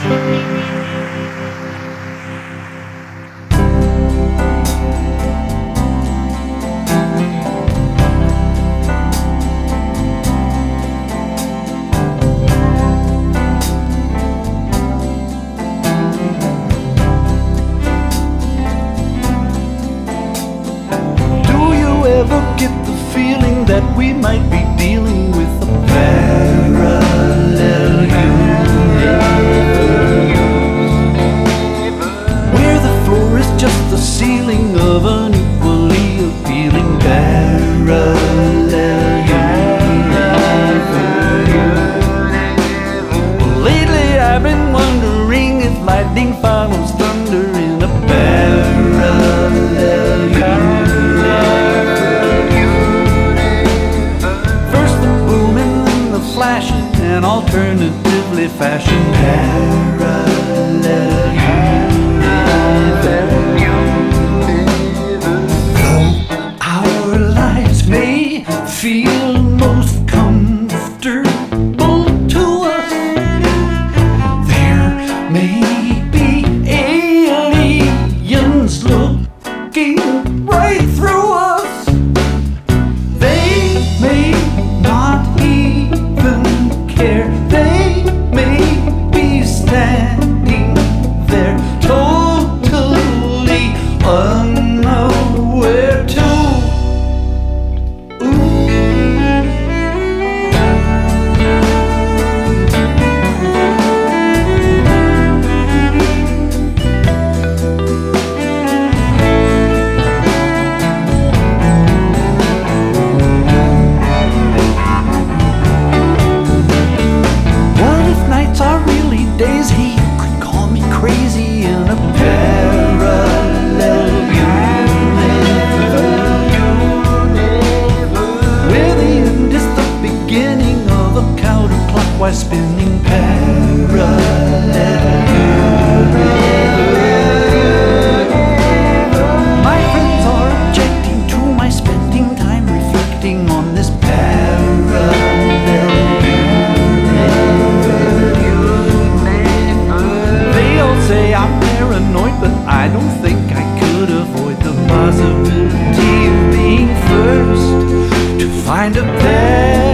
Get the feeling that we might be dealing with a parallel universe, where the floor is just the ceiling of an equally appealing parallel universe. Well, lately I've been wondering if lightning follows thunder in a parallel universe. Flashing and alternatively fashioned parallel universe. Though our lives may feel most comfortable to us, there may be aliens looking right through us. They may not care. They may be standing there totally unaware too. Days he could call me crazy in a parallel universe, where the end is the beginning of a counterclockwise spinning parallel universe. My friends are objecting to my spending time reflecting on this parallel say I'm paranoid, but I don't think I could avoid the possibility of being first to find a path.